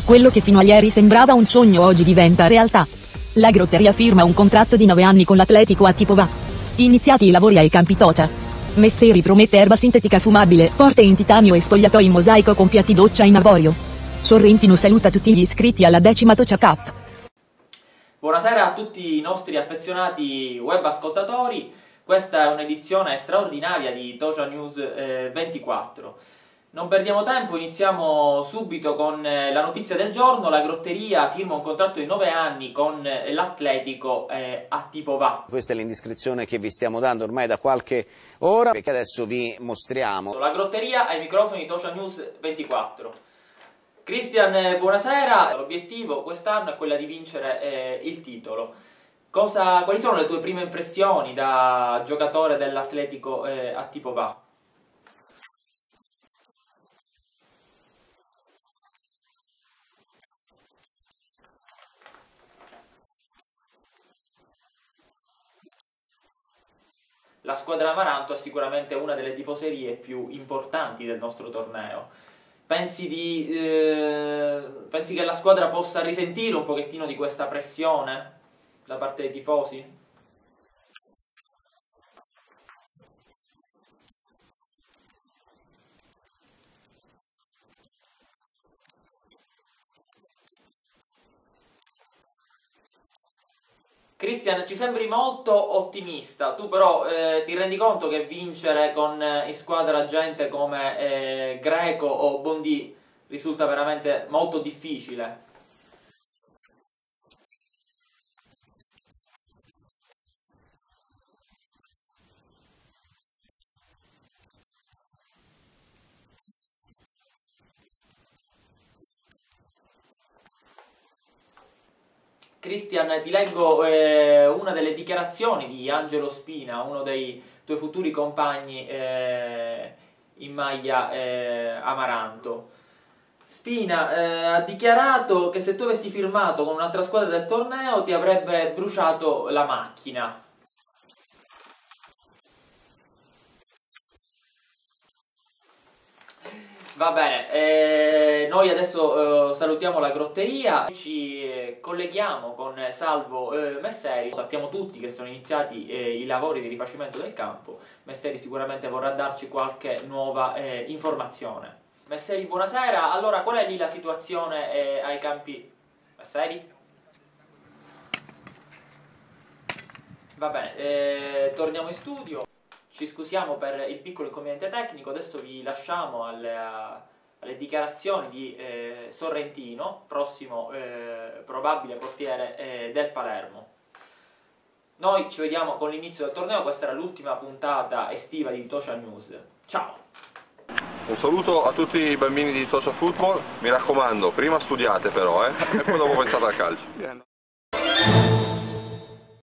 Quello che fino a ieri sembrava un sogno oggi diventa realtà. La Grotteria firma un contratto di 9 anni con l'Atletico Atipova. Iniziati i lavori ai campi Tocia. Messeri promette erba sintetica fumabile, porte in titanio e spogliatoi in mosaico con piatti doccia in avorio. Sorrentino saluta tutti gli iscritti alla 10ª Tocia Cup. Buonasera a tutti i nostri affezionati web ascoltatori, questa è un'edizione straordinaria di Tocia News 24. Non perdiamo tempo, iniziamo subito con la notizia del giorno. La Grotteria firma un contratto di 9 anni con l'Atletico Atipova. Questa è l'indiscrezione che vi stiamo dando ormai da qualche ora e che adesso vi mostriamo. La Grotteria ai microfoni di Tocia News 24. Cristian, buonasera. L'obiettivo quest'anno è quella di vincere il titolo. Quali sono le tue prime impressioni da giocatore dell'Atletico Atipova? La squadra Amaranto è sicuramente una delle tifoserie più importanti del nostro torneo. Pensi che la squadra possa risentire un pochettino di questa pressione da parte dei tifosi? Cristian, ci sembri molto ottimista, tu però ti rendi conto che vincere con in squadra gente come Greco o Bondi risulta veramente molto difficile? Cristian, ti leggo una delle dichiarazioni di Angelo Spina, uno dei tuoi futuri compagni in maglia Amaranto. Spina ha dichiarato che se tu avessi firmato con un'altra squadra del torneo ti avrebbe bruciato la macchina. Va bene, noi adesso salutiamo la Grotteria, ci colleghiamo con Salvo Messeri. Sappiamo tutti che sono iniziati i lavori di rifacimento del campo. Messeri sicuramente vorrà darci qualche nuova informazione. Messeri, buonasera. Allora, qual è lì la situazione ai campi? Messeri? Va bene, torniamo in studio. Ci scusiamo per il piccolo inconveniente tecnico, adesso vi lasciamo alle dichiarazioni di Sorrentino, prossimo probabile portiere del Palermo. Noi ci vediamo con l'inizio del torneo, questa era l'ultima puntata estiva di Tocia News. Ciao! Un saluto a tutti i bambini di Tocia Football, mi raccomando, prima studiate però, e poi dopo pensate al calcio.